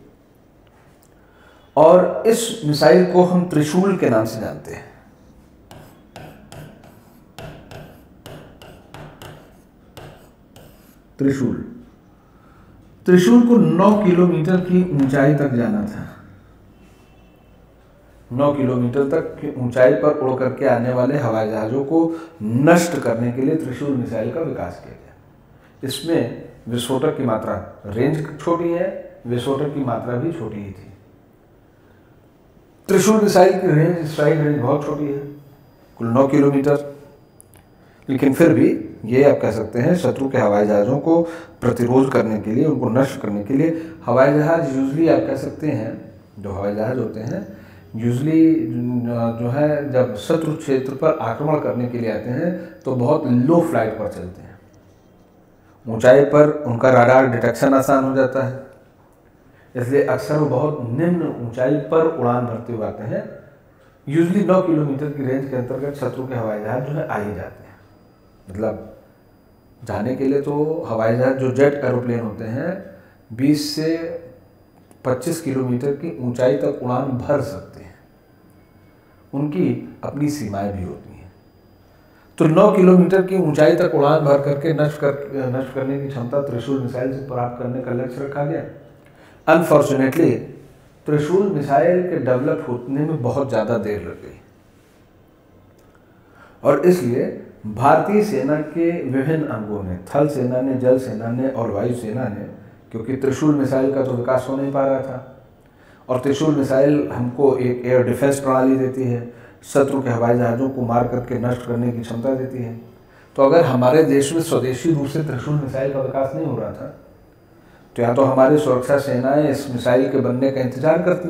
और इस मिसाइल को हम त्रिशूल के नाम से जानते हैं। त्रिशूल। त्रिशूल को नौ किलोमीटर की ऊंचाई तक जाना था। नौ किलोमीटर तक की ऊंचाई पर उड़ करके आने वाले हवाई जहाज़ों को नष्ट करने के लिए त्रिशूल मिसाइल का विकास किया गया। इसमें विस्फोटक की मात्रा, रेंज छोटी है, विस्फोटक की मात्रा भी छोटी ही थी। त्रिशूल मिसाइल की रेंज, स्ट्राइक रेंज बहुत छोटी है, कुल नौ किलोमीटर, लेकिन फिर भी ये आप कह सकते हैं शत्रु के हवाई जहाज़ों को प्रतिरोध करने के लिए, उनको नष्ट करने के लिए हवाई जहाज़ यूजली आप कह सकते हैं, जो हवाई जहाज़ होते हैं यूजली जो है जब शत्रु क्षेत्र पर आक्रमण करने के लिए आते हैं तो बहुत लो फ्लाइट पर चलते हैं। ऊंचाई पर उनका राडार डिटेक्शन आसान हो जाता है, इसलिए अक्सर वो बहुत निम्न ऊंचाई पर उड़ान भरते हुए आते हैं। यूजली नौ किलोमीटर की रेंज के अंतर्गत शत्रु के हवाई जहाज जो है आ ही जाते हैं। मतलब जाने के लिए तो हवाई जहाज जो जेट एरोप्लेन होते हैं बीस से पच्चीस किलोमीटर की ऊंचाई तक उड़ान भर सकते हैं, उनकी अपनी सीमाएं भी होती हैं। तो नौ किलोमीटर की ऊंचाई तक उड़ान भर करके नष्ट कर नष्ट करने की क्षमता त्रिशूल मिसाइल से प्राप्त करने का लक्ष्य रखा गया। अनफॉर्चुनेटली त्रिशूल मिसाइल के डेवलप होने में बहुत ज़्यादा देर लग गई और इसलिए भारतीय सेना के विभिन्न अंगों ने, थल सेना ने, जल सेना ने और वायु सेना ने, क्योंकि त्रिशूल मिसाइल का तो विकास हो नहीं पा रहा था और त्रिशूल मिसाइल हमको एक एयर डिफेंस प्रणाली देती है, शत्रु के हवाई जहाज़ों को मार करके नष्ट करने की क्षमता देती है। तो अगर हमारे देश में स्वदेशी रूप से त्रिशूल मिसाइल का विकास नहीं हो रहा था तो या तो हमारी सुरक्षा सेनाएं इस मिसाइल के बनने का इंतजार करती,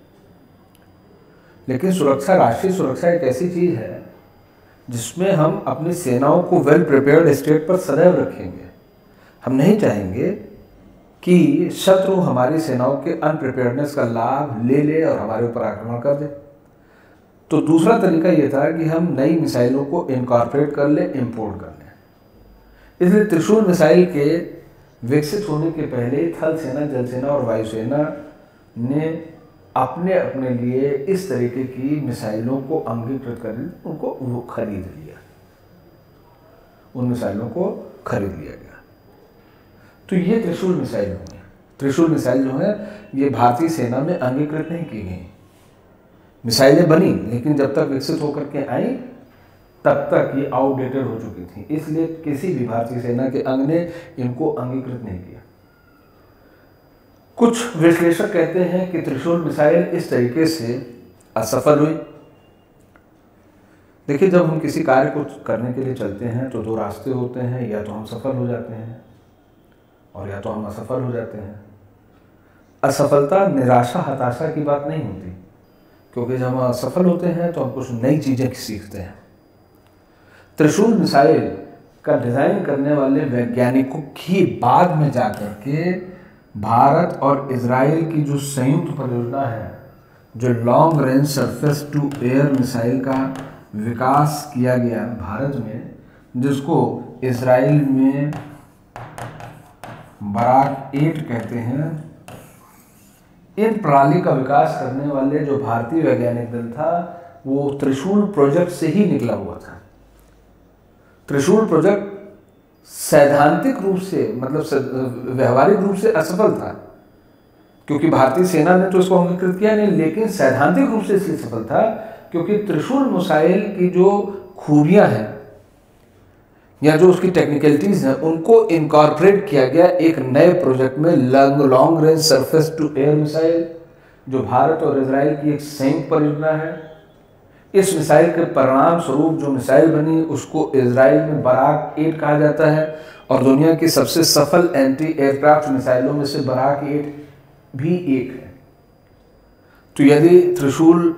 लेकिन सुरक्षा, राष्ट्रीय सुरक्षा एक ऐसी चीज़ है जिसमें हम अपनी सेनाओं को वेल प्रिपेयर्ड स्टेट पर सदैव रखेंगे। हम नहीं चाहेंगे कि शत्रु हमारी सेनाओं के अनप्रिपेयर्डनेस का लाभ ले ले और हमारे ऊपर आक्रमण कर दे। तो दूसरा तरीका ये था कि हम नई मिसाइलों को इनकॉर्पोरेट कर ले, इंपोर्ट कर लें। इसलिए त्रिशूल मिसाइल के विकसित होने के पहले थल सेना, जल सेना और वायु सेना ने अपने अपने लिए इस तरीके की मिसाइलों को अंगीकृत कर उनको वो खरीद लिया, उन मिसाइलों को खरीद लिया गया। तो ये त्रिशूल मिसाइल हुई। त्रिशूल मिसाइल जो है ये भारतीय सेना में अंगीकृत नहीं की गई। मिसाइलें बनी लेकिन जब तक विकसित होकर के आई तब तक ये आउटडेटेड हो चुकी थी, इसलिए किसी भी भारतीय सेना के अंग ने इनको अंगीकृत नहीं किया। कुछ विश्लेषक कहते हैं कि त्रिशूल मिसाइल इस तरीके से असफल हुई। देखिए, जब हम किसी कार्य को करने के लिए चलते हैं तो दो रास्ते होते हैं, या तो हम सफल हो जाते हैं और या तो हम असफल हो जाते हैं। असफलता निराशा, हताशा की बात नहीं होती, क्योंकि जब हम असफल होते हैं तो हम कुछ नई चीज़ें सीखते हैं। त्रिशूल मिसाइल का डिज़ाइन करने वाले वैज्ञानिकों की बाद में जाकर के भारत और इजराइल की जो संयुक्त परियोजना है, जो long range surface to air missile का विकास किया गया भारत में, जिसको इजराइल में बराक एट कहते हैं। इन प्रणाली का विकास करने वाले जो भारतीय वैज्ञानिक दल था वो त्रिशूल प्रोजेक्ट से ही निकला हुआ था। त्रिशूल प्रोजेक्ट सैद्धांतिक रूप से, मतलब व्यवहारिक रूप से असफल था, क्योंकि भारतीय सेना ने तो इसको अंगीकृत किया नहीं, लेकिन सैद्धांतिक रूप से इसलिए सफल था क्योंकि त्रिशूल मिसाइल की जो खूबियां हैं या जो उसकी टेक्निकलिटीज़ हैं उनको इनकॉर्पोरेट किया गया एक नए प्रोजेक्ट में, long range surface to air missile, जो भारत और इजराइल की एक संयुक्त परियोजना है। इस मिसाइल के परिणाम स्वरूप जो मिसाइल बनी उसको इजराइल में बराक एट कहा जाता है और दुनिया की सबसे सफल एंटी एयरक्राफ्ट मिसाइलों में से बराक एट भी एक है। तो यदि त्रिशूल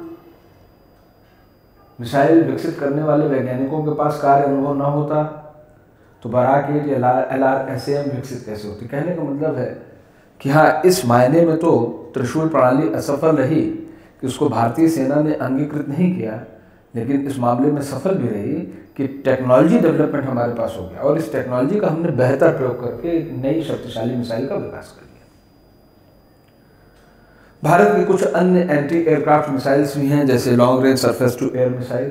मिसाइल विकसित करने वाले वैज्ञानिकों के पास कार्य अनुभव न होता तो बराक एट या एल आर एस एम विकसित कैसे होती। कहने का मतलब है कि हाँ, इस मायने में तो त्रिशूल प्रणाली असफल रही कि उसको भारतीय सेना ने अंगीकृत नहीं किया, लेकिन इस मामले में सफल भी रही कि टेक्नोलॉजी डेवलपमेंट हमारे पास हो गया और इस टेक्नोलॉजी का हमने बेहतर प्रयोग करके एक नई शक्तिशाली मिसाइल का विकास कर लिया। भारत की कुछ अन्य एंटी एयरक्राफ्ट मिसाइल्स भी हैं, जैसे long range surface to air missile,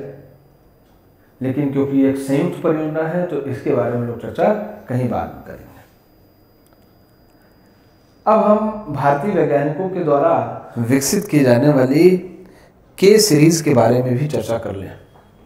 लेकिन क्योंकि एक संयुक्त परियोजना है तो इसके बारे में लोग चर्चा कहीं बाद में करेंगे। अब हम भारतीय वैज्ञानिकों के द्वारा विकसित की जाने वाली के सीरीज के बारे में भी चर्चा कर लें।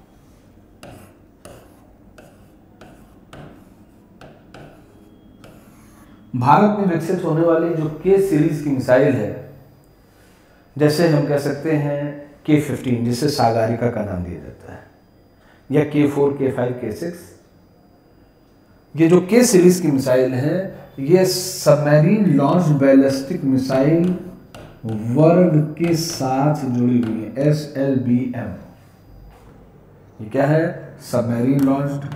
भारत में विकसित होने वाली जो के सीरीज की मिसाइल है, जैसे हम कह सकते हैं के फिफ्टीन, जिसे सागरिका का नाम दिया जाता है, या के फोर, के फाइव, के सिक्स, ये जो के सीरीज की मिसाइल है ये सबमरीन लॉन्च बैलिस्टिक मिसाइल वर्ग के साथ जुड़ी हुई है, एस एल बी एम। ये क्या है? Submarine launch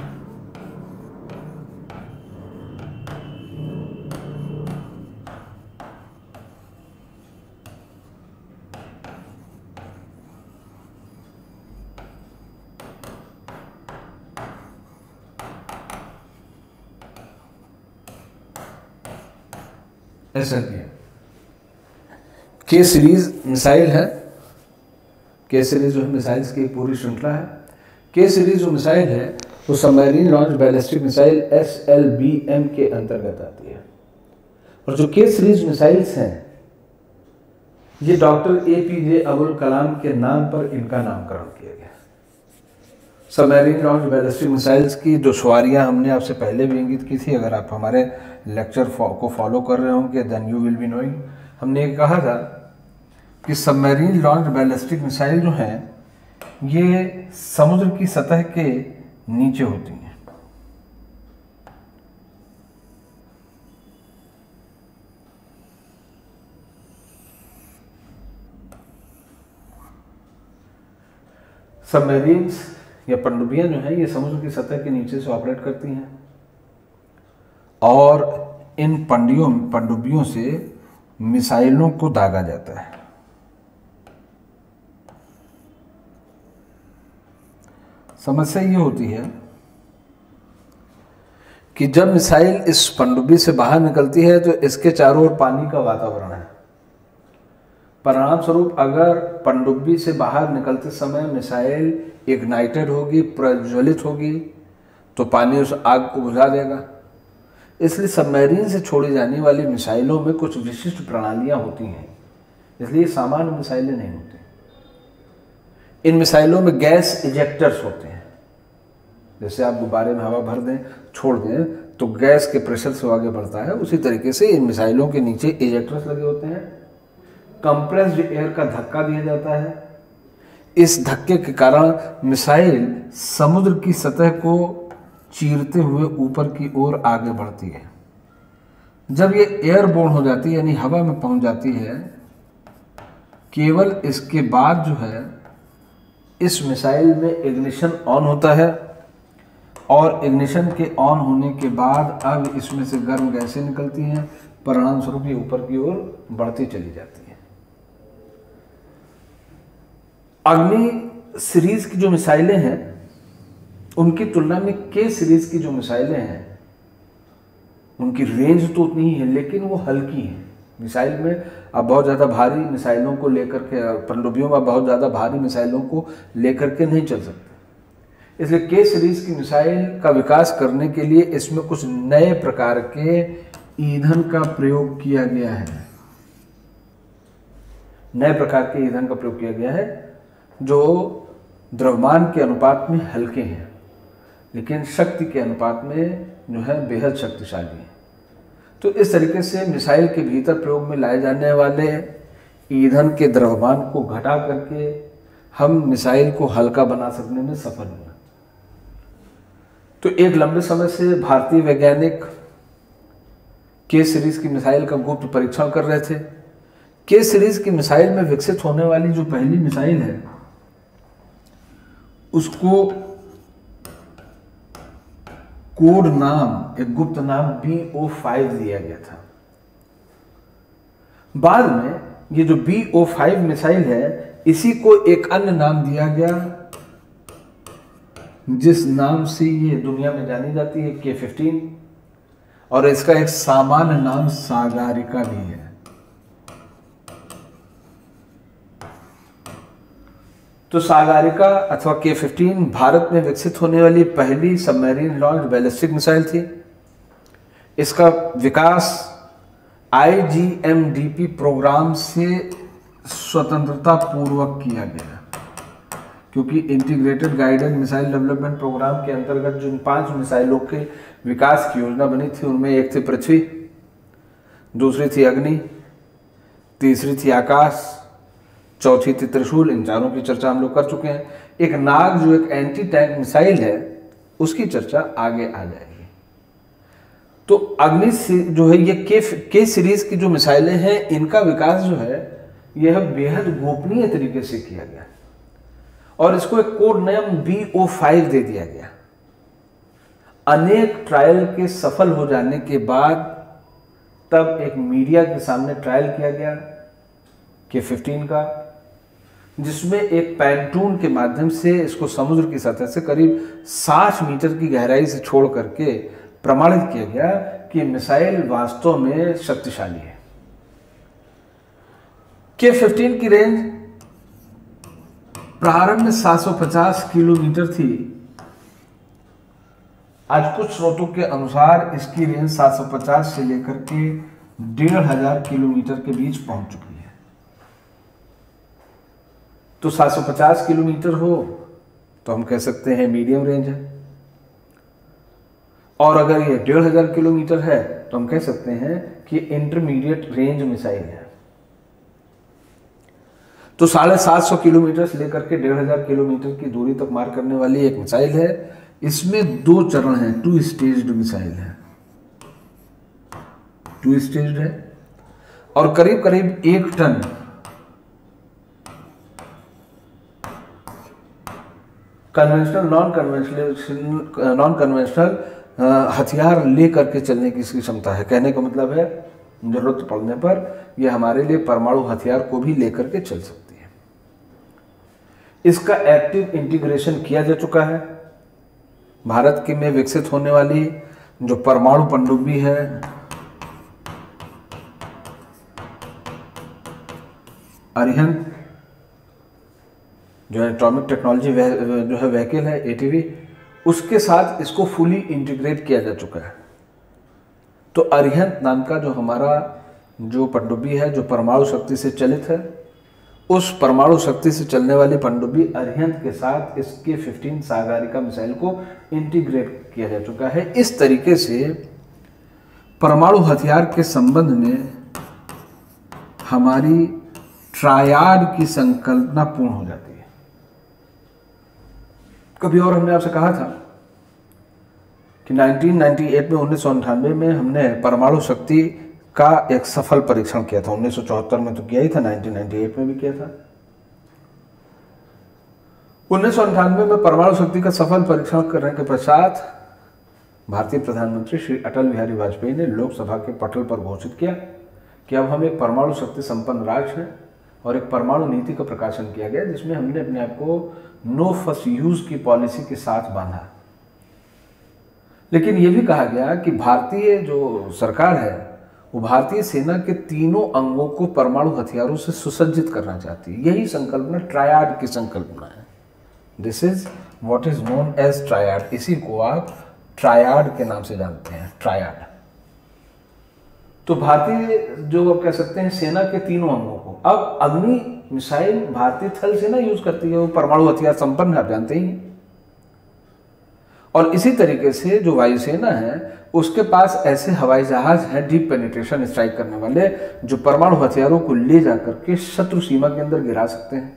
S L B M K series missile है। के सीरीज जो है मिसाइल्स की एक पूरी श्रृंखला है। के सीरीज जो मिसाइल है वो submarine launch ballistic missile S L B M के अंतर्गत आती है। और जो के सीरीज मिसाइल्स हैं ये doctor A P J Abdul Kalam के नाम पर इनका नामकरण किया गया। सबमरीन लॉन्च बैलिस्टिक मिसाइल्स की जो शुमारियाँ हमने आपसे पहले भी इंगित की थी, अगर आप हमारे लेक्चर को फॉलो कर रहे होंगे then you will be knowing. हमने ये कहा था कि सबमरीन लॉन्च बैलिस्टिक मिसाइल जो हैं ये समुद्र की सतह के नीचे होती हैं। सबमरीन्स या पनडुब्बियां जो हैं ये समुद्र की सतह के नीचे से ऑपरेट करती हैं और इन पंडियों पनडुब्बियों से मिसाइलों को दागा जाता है। समस्या ये होती है कि जब मिसाइल इस पनडुब्बी से बाहर निकलती है तो इसके चारों ओर पानी का वातावरण है। परिणाम स्वरूप अगर पनडुब्बी से बाहर निकलते समय मिसाइल इग्नाइटेड होगी, प्रज्वलित होगी, तो पानी उस आग को बुझा देगा। इसलिए सबमरीन से छोड़ी जाने वाली मिसाइलों में कुछ विशिष्ट प्रणालियां होती हैं, इसलिए सामान्य मिसाइलें नहीं होती। इन मिसाइलों में गैस इजेक्टर्स होते हैं। जैसे आप गुब्बारे में हवा भर दें, छोड़ दें तो गैस के प्रेशर से आगे बढ़ता है, उसी तरीके से इन मिसाइलों के नीचे इजेक्टर्स लगे होते हैं। कंप्रेस्ड एयर का धक्का दिया जाता है। इस धक्के के कारण मिसाइल समुद्र की सतह को चीरते हुए ऊपर की ओर आगे बढ़ती है। जब ये एयरबोर्न हो जाती है यानी हवा में पहुंच जाती है, केवल इसके बाद जो है इस मिसाइल में इग्निशन ऑन होता है और इग्निशन के ऑन होने के बाद अब इसमें से गर्म गैसें निकलती हैं। परिणाम स्वरूप ये ऊपर की ओर बढ़ती चली जाती है। अग्नि सीरीज की जो मिसाइलें हैं उनकी तुलना में के सीरीज की जो मिसाइलें हैं उनकी रेंज तो उतनी ही है, लेकिन वो हल्की है। मिसाइल में अब बहुत ज़्यादा भारी मिसाइलों को लेकर के, पनडुब्बियों में बहुत ज़्यादा भारी मिसाइलों को लेकर के नहीं चल सकते। इसलिए के सीरीज की मिसाइल का विकास करने के लिए इसमें कुछ नए प्रकार के ईंधन का प्रयोग किया गया है। नए प्रकार के ईंधन का प्रयोग किया गया है जो द्रव्यमान के अनुपात में हल्के हैं, लेकिन शक्ति के अनुपात में जो है बेहद शक्तिशाली है। तो इस तरीके से मिसाइल के भीतर प्रयोग में लाए जाने वाले ईंधन के द्रव्यमान को घटा करके हम मिसाइल को हल्का बना सकने में सफल हुए। तो एक लंबे समय से भारतीय वैज्ञानिक के सीरीज की मिसाइल का गुप्त परीक्षण कर रहे थे। के सीरीज की मिसाइल में विकसित होने वाली जो पहली मिसाइल है उसको कोड नाम, एक गुप्त नाम बी ओ फाइव दिया गया था। बाद में ये जो बी ओ फाइव मिसाइल है इसी को एक अन्य नाम दिया गया जिस नाम से ये दुनिया में जानी जाती है, के फिफ्टीन, और इसका एक सामान्य नाम सागरिका भी है। तो सागरिका अथवा के फिफ्टीन भारत में विकसित होने वाली पहली सबमरीन लॉन्च बैलिस्टिक मिसाइल थी। इसका विकास I G M D P programme से स्वतंत्रता पूर्वक किया गया, क्योंकि integrated guided missile development programme के अंतर्गत जिन पांच मिसाइलों के विकास की योजना बनी थी उनमें एक थी पृथ्वी, दूसरी थी अग्नि, तीसरी थी आकाश, चौथी थी त्रिशूल। इन चारों की चर्चा हम लोग कर चुके हैं। एक नाग जो एक एंटी टैंक मिसाइल है उसकी चर्चा आगे आ जाएगी। तो अग्नि जो है ये के के सीरीज की जो मिसाइलें हैं इनका विकास जो है यह बेहद गोपनीय तरीके से किया गया और इसको एक code name B O five दे दिया गया। अनेक ट्रायल के सफल हो जाने के बाद तब एक मीडिया के सामने ट्रायल किया गया के फिफ्टीन का, जिसमें एक पैंटून के माध्यम से इसको समुद्र की सतह से करीब साठ मीटर की गहराई से छोड़ करके प्रमाणित किया गया कि मिसाइल वास्तव में शक्तिशाली है। के फिफ्टीन की रेंज प्रारंभ में सात सौ पचास किलोमीटर थी। आज कुछ स्रोतों के अनुसार इसकी रेंज सात सौ पचास से लेकर के डेढ़ हजार किलोमीटर के बीच पहुंच चुकी है। तो सात सौ पचास किलोमीटर हो तो हम कह सकते हैं मीडियम रेंज है, और अगर ये डेढ़ हजार किलोमीटर है तो हम कह सकते हैं कि इंटरमीडिएट रेंज मिसाइल है। तो साढ़े सात सौ किलोमीटर से लेकर के डेढ़ हजार किलोमीटर की दूरी तक मार करने वाली एक मिसाइल है। इसमें दो चरण हैं, टू स्टेज्ड मिसाइल है, टू स्टेज्ड है और करीब करीब एक ton conventional non conventional non conventional हथियार लेकर के चलने की इसकी क्षमता है। कहने का मतलब है जरूरत पड़ने पर यह हमारे लिए परमाणु हथियार को भी लेकर के चल सकती है। इसका एक्टिव इंटीग्रेशन किया जा चुका है। भारत के में विकसित होने वाली जो परमाणु पनडुब्बी है, अरिहंत जो एटॉमिक टेक्नोलॉजी जो है व्हीकल है ए टी वी, उसके साथ इसको फुली इंटीग्रेट किया जा चुका है। तो अरिहंत नाम का जो हमारा जो पनडुब्बी है जो परमाणु शक्ति से चलित है, उस परमाणु शक्ति से चलने वाली पनडुब्बी अरिहंत के साथ इसके फिफ्टीन सागरिका मिसाइल को इंटीग्रेट किया जा चुका है। इस तरीके से परमाणु हथियार के संबंध में हमारी ट्रायाड की संकल्पना पूर्ण हो जाती है। कभी और हमने आपसे कहा था कि नाइनटीन नाइंटी एट में उन्नीस सौ अंठानवे में हमने परमाणु शक्ति का एक सफल परीक्षण किया था। उन्नीस सौ चौहत्तर में तो किया ही था, नाइनटीन नाइंटी एट में भी किया था। उन्नीस सौ अंठानवे में परमाणु शक्ति का सफल परीक्षण करने के पश्चात भारतीय प्रधानमंत्री श्री अटल बिहारी वाजपेयी ने लोकसभा के पटल पर घोषित किया कि अब हम एक परमाणु शक्ति संपन्न राज्य हैं और एक परमाणु नीति का प्रकाशन किया गया, जिसमें हमने अपने आप को नो फर्स्ट यूज की पॉलिसी के साथ बांधा। लेकिन यह भी कहा गया कि भारतीय जो सरकार है वो भारतीय सेना के तीनों अंगों को परमाणु हथियारों से सुसज्जित करना चाहती है। यही संकल्पना ट्रायड की संकल्पना है। This is what is known as triad. इसी को आप ट्रायड के नाम से जानते हैं, ट्रायड। तो भारतीय जो आप कह सकते हैं सेना के तीनों अंगों को, अब अग्नि मिसाइल भारतीय थल सेना यूज करती है, वो परमाणु हथियार संपन्न आप जानते ही। और इसी तरीके से जो वायुसेना है उसके पास ऐसे हवाई जहाज हैं डीप पेनिट्रेशन स्ट्राइक करने वाले, जो परमाणु हथियारों को ले जाकर के शत्रु सीमा के अंदर गिरा सकते हैं।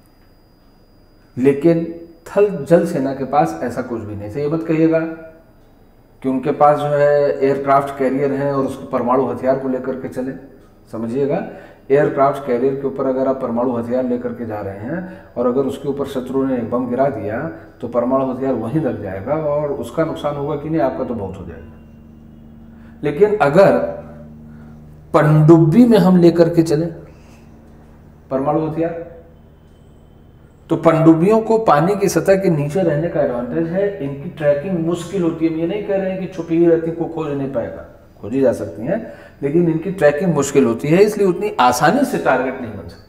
लेकिन थल जल सेना के पास ऐसा कुछ भी नहीं था। ये मत कहिएगा कि उनके पास जो है एयरक्राफ्ट कैरियर हैं और उसको परमाणु हथियार को लेकर के चले। समझिएगा, एयरक्राफ्ट कैरियर के ऊपर अगर आप परमाणु हथियार लेकर के जा रहे हैं और अगर उसके ऊपर शत्रु ने एक बम गिरा दिया तो परमाणु हथियार वहीं लग जाएगा और उसका नुकसान होगा कि नहीं, आपका तो बहुत हो जाएगा। लेकिन अगर पनडुब्बी में हम लेकर के चले परमाणु हथियार, तो पनडुब्बियों को पानी की सतह के नीचे रहने का एडवांटेज है। इनकी ट्रैकिंग मुश्किल होती है। हम ये नहीं कह रहे हैं कि छुपी ही रहती, को खोज नहीं पाएगा, खोजी जा सकती हैं, लेकिन इनकी ट्रैकिंग मुश्किल होती है, इसलिए उतनी आसानी से टारगेट नहीं बन सकती।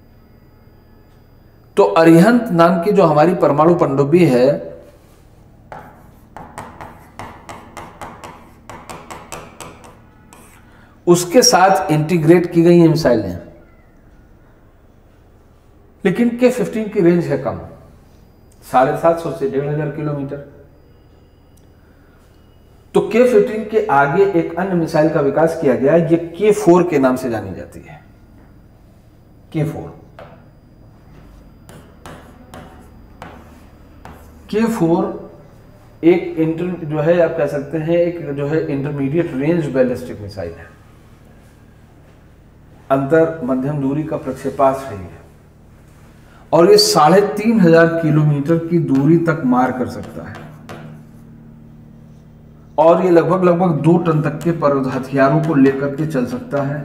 तो अरिहंत नाम की जो हमारी परमाणु पनडुब्बी है, उसके साथ इंटीग्रेट की गई ये मिसाइलें। लेकिन के फिफ्टीन की रेंज है कम, साढ़े सात सौ से डेढ़ हजार किलोमीटर। तो के फिफ्टीन के आगे एक अन्य मिसाइल का विकास किया गया, ये के फोर के नाम से जानी जाती है। के फोर के फोर एक इंटर जो है आप कह सकते हैं एक जो है इंटरमीडिएट रेंज बैलिस्टिक मिसाइल है, अंतर मध्यम दूरी का प्रक्षेपास्त्र है और ये साढ़े तीन हजार किलोमीटर की दूरी तक मार कर सकता है और ये लगभग लगभग दो टन तक के पर हथियारों को लेकर के चल सकता है।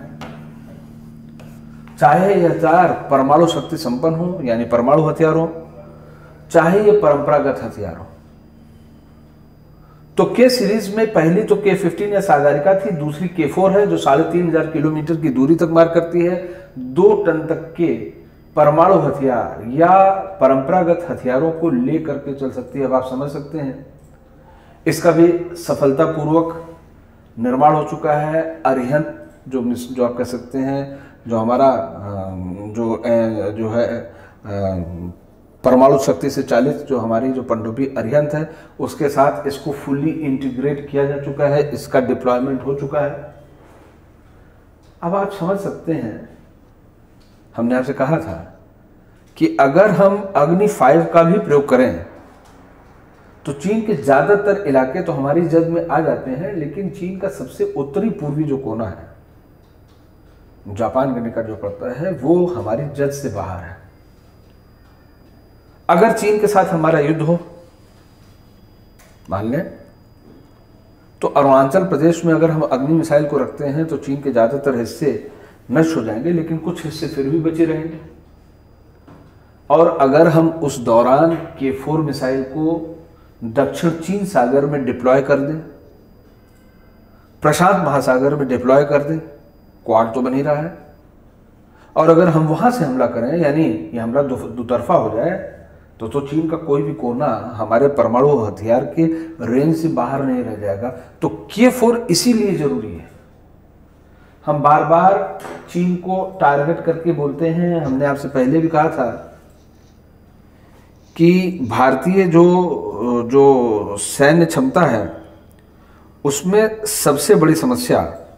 चाहे यह हथियार परमाणु शक्ति संपन्न हो यानी परमाणु हथियार हो, चाहे ये परंपरागत हथियार हो। तो के सीरीज में पहली तो के फिफ्टीन या सागरिका थी, दूसरी के फोर है जो साढ़े तीन हजार किलोमीटर की दूरी तक मार करती है। दो टन तक के परमाणु हथियार या परंपरागत हथियारों को लेकर के चल सकती है। अब आप समझ सकते हैं इसका भी सफलतापूर्वक निर्माण हो चुका है। अरिहंत जो जो आप कह सकते हैं जो हमारा जो जो है परमाणु शक्ति से चालित जो हमारी जो पनडुब्बी अरिहंत है उसके साथ इसको फुल्ली इंटीग्रेट किया जा चुका है, इसका डिप्लॉयमेंट हो चुका है। अब आप समझ सकते हैं हमने आपसे कहा था कि अगर हम अग्नि फाइव का भी प्रयोग करें तो चीन के ज्यादातर इलाके तो हमारी जद में आ जाते हैं, लेकिन चीन का सबसे उत्तरी पूर्वी जो कोना है जापान के निकट जो पड़ता है वो हमारी जद से बाहर है। अगर चीन के साथ हमारा युद्ध हो मान लें तो अरुणाचल प्रदेश में अगर हम अग्नि मिसाइल को रखते हैं तो चीन के ज्यादातर हिस्से नष्ट हो जाएंगे, लेकिन कुछ हिस्से फिर भी बचे रहेंगे। और अगर हम उस दौरान के फोर मिसाइल को दक्षिण चीन सागर में डिप्लॉय कर दें, प्रशांत महासागर में डिप्लॉय कर दें, क्वाड तो बन ही रहा है, और अगर हम वहां से हमला करें यानी ये हमला दुतरफा हो जाए तो तो चीन का कोई भी कोना हमारे परमाणु हथियार के रेंज से बाहर नहीं रह जाएगा। तो के फोर इसीलिए जरूरी है। हम बार बार चीन को टारगेट करके बोलते हैं, हमने आपसे पहले भी कहा था कि भारतीय जो जो सैन्य क्षमता है उसमें सबसे बड़ी समस्या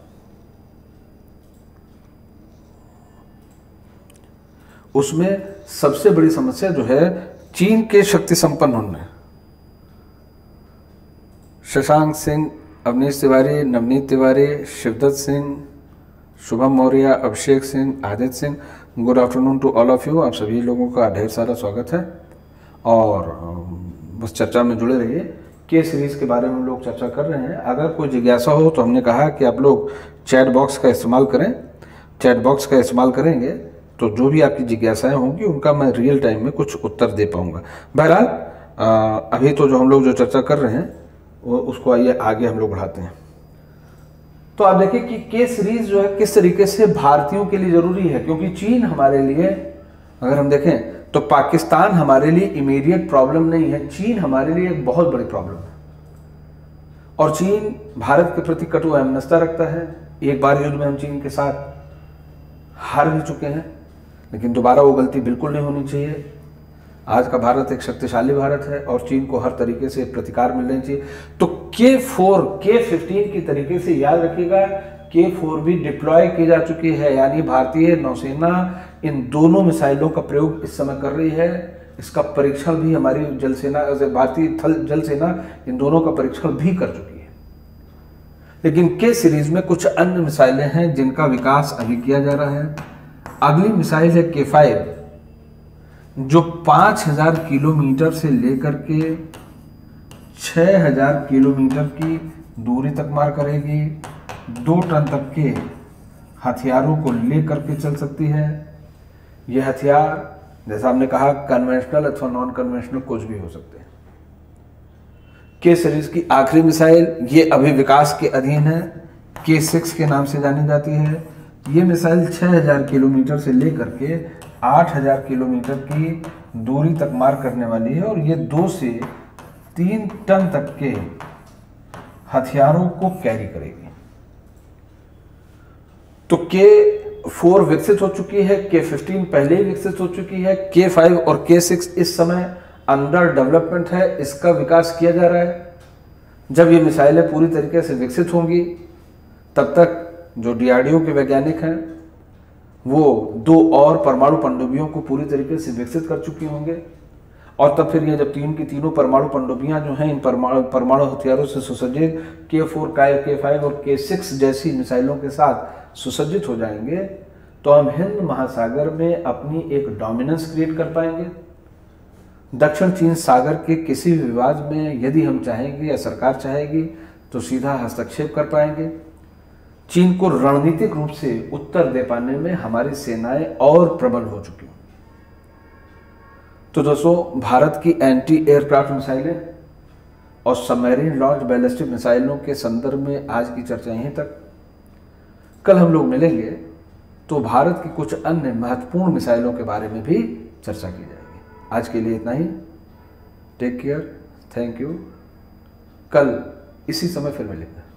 उसमें सबसे बड़ी समस्या जो है चीन के शक्ति संपन्न होने। Shashank Singh, Avneesh Tiwari, Navneet Tiwari, Shivdutt Singh, Shubham Maurya, Abhishek Singh, Aditya Singh, good afternoon to all of you. आप सभी लोगों का ढेर सारा स्वागत है और बस चर्चा में जुड़े रहिए। के सीरीज़ के बारे में हम लोग चर्चा कर रहे हैं। अगर कोई जिज्ञासा हो तो हमने कहा कि आप लोग चैट बॉक्स का इस्तेमाल करें। चैट बॉक्स का इस्तेमाल करेंगे तो जो भी आपकी जिज्ञासाएं होंगी उनका मैं रियल टाइम में कुछ उत्तर दे पाऊंगा। बहरहाल अभी तो जो हम लोग जो चर्चा कर रहे हैं वो उसको आइए आगे हम लोग बढ़ाते हैं। तो आप देखिए कि के सीरीज जो है किस तरीके से भारतीयों के लिए जरूरी है, क्योंकि चीन हमारे लिए अगर हम देखें तो पाकिस्तान हमारे लिए इमीडिएट प्रॉब्लम नहीं है, चीन हमारे लिए एक बहुत बड़ी प्रॉब्लम है। और चीन भारत के प्रति कटु वैमनस्यता रखता है। एक बार युद्ध में हम चीन के साथ हार भी चुके हैं, लेकिन दोबारा वो गलती बिल्कुल नहीं होनी चाहिए। आज का भारत एक शक्तिशाली भारत है और चीन को हर तरीके से प्रतिकार मिलना चाहिए। तो के फोर के फिफ्टीन की तरीके से याद रखिएगा, के फोर भी डिप्लॉय की जा चुकी है, यानी भारतीय नौसेना इन दोनों मिसाइलों का प्रयोग इस समय कर रही है। इसका परीक्षण भी हमारी जल सेना, भारतीय थल जल सेना इन दोनों का परीक्षण भी कर चुकी है। लेकिन के सीरीज में कुछ अन्य मिसाइलें हैं जिनका विकास अभी किया जा रहा है। अगली मिसाइल है के फाइव जो पाँच हजार किलोमीटर से लेकर के छः हजार किलोमीटर की दूरी तक मार करेगी। दो टन तक के हथियारों को लेकर के चल सकती है। यह हथियार जैसा हमने कहा कन्वेंशनल अथवा नॉन कन्वेंशनल कुछ भी हो सकते हैं। के सीरीज की आखिरी मिसाइल ये अभी विकास के अधीन है, के सिक्स के नाम से जानी जाती है। ये मिसाइल छः हजार किलोमीटर से लेकर के आठ हजार किलोमीटर की दूरी तक मार करने वाली है और ये दो से तीन टन तक के हथियारों को कैरी करेगी। के फोर विकसित हो चुकी है, के फिफ्टीन पहले ही विकसित हो चुकी है, के फाइव और के सिक्स इस समय अंडर डेवलपमेंट है, इसका विकास किया जा रहा है। जब ये मिसाइलें पूरी तरीके से विकसित होंगी तब तक जो डी आर डी ओ के वैज्ञानिक हैं वो दो और परमाणु पनडुब्बियों को पूरी तरीके से विकसित कर चुके होंगे, और तब फिर ये जब तीन की तीनों परमाणु पनडुब्बियां जो हैं इन परमाणु परमाणु हथियारों से सुसज्जित के फोर के फाइव और के सिक्स जैसी मिसाइलों के साथ सुसज्जित हो जाएंगे, तो हम हिंद महासागर में अपनी एक डोमिनेंस क्रिएट कर पाएंगे। दक्षिण चीन सागर के किसी भी विवाद में यदि हम चाहेंगे या सरकार चाहेगी तो सीधा हस्तक्षेप कर पाएंगे। चीन को रणनीतिक रूप से उत्तर दे पाने में हमारी सेनाएं और प्रबल हो चुकी हैं। तो दोस्तों, भारत की एंटी एयरक्राफ्ट मिसाइलें और सबमरीन लॉन्च बैलिस्टिक मिसाइलों के संदर्भ में आज की चर्चा यहीं तक। कल हम लोग मिलेंगे तो भारत की कुछ अन्य महत्वपूर्ण मिसाइलों के बारे में भी चर्चा की जाएगी। आज के लिए इतना ही। Take care, thank you. कल इसी समय फिर मिलेंगे।